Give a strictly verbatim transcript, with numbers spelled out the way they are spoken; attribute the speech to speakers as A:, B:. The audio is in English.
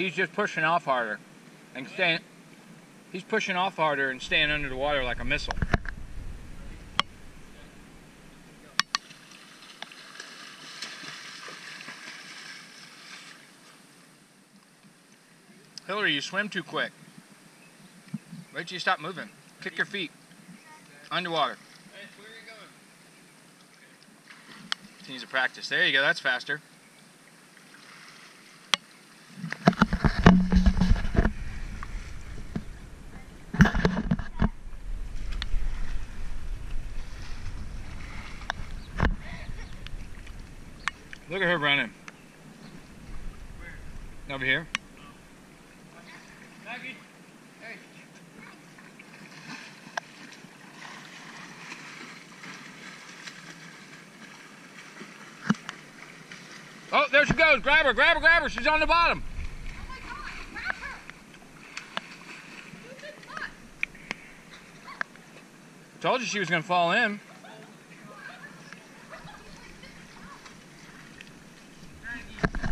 A: he's just pushing off harder and staying. He's pushing off harder and staying under the water like a missile. Hillary, you swim too quick. Wait till you stop moving. Kick your feet. Underwater.
B: Hey, where are you going?
A: Needs to practice. There you go. That's faster. Look at her running.
B: Where?
A: Over here.
B: Maggie. Hey.
A: Oh, there she goes. Grab her, grab her, grab her. She's on the bottom.
C: Oh my God, grab her. You did what?
A: Told you she was going to fall in.
B: Maggie.